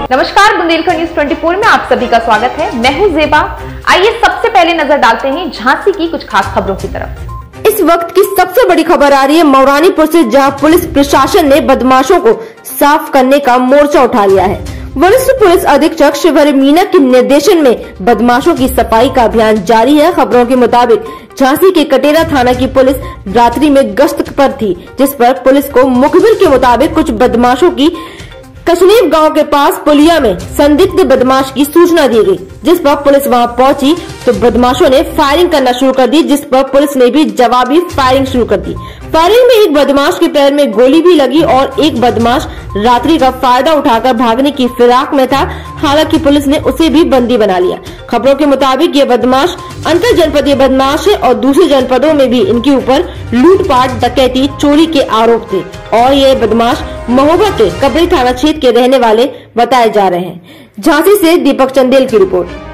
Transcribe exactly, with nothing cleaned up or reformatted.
नमस्कार, बुंदेलखंड न्यूज चौबीस में आप सभी का स्वागत है। मैं हूं जेबा। आइए सबसे पहले नजर डालते हैं झांसी की कुछ खास खबरों की तरफ। इस वक्त की सबसे बड़ी खबर आ रही है मौरानीपुर से, जहां पुलिस प्रशासन ने बदमाशों को साफ करने का मोर्चा उठा लिया है। वरिष्ठ पुलिस अधीक्षक शिवहरि मीना के निर्देशन में बदमाशों की सफाई का अभियान जारी है। खबरों के मुताबिक झांसी के कटेरा थाना की पुलिस रात्रि में गश्त पर थी, जिस पर पुलिस को मुखबिर के मुताबिक कुछ बदमाशों की कशनीव गांव के पास पुलिया में संदिग्ध बदमाश की सूचना दी गई, जिस पर पुलिस वहां पहुंची तो बदमाशों ने फायरिंग करना शुरू कर दी, जिस पर पुलिस ने भी जवाबी फायरिंग शुरू कर दी। फायरिंग में एक बदमाश के पैर में गोली भी लगी और एक बदमाश रात्रि का फायदा उठाकर भागने की फिराक में था। हालांकि पुलिस ने उसे भी बंदी बना लिया। खबरों के मुताबिक ये बदमाश अंतर जनपदीय बदमाश है और दूसरे जनपदों में भी इनके ऊपर लूटपाट, डकैती, चोरी के आरोप थे और ये बदमाश महोबा के कबरी थाना क्षेत्र के रहने वाले बताए जा रहे हैं। झांसी से दीपक चंदेल की रिपोर्ट।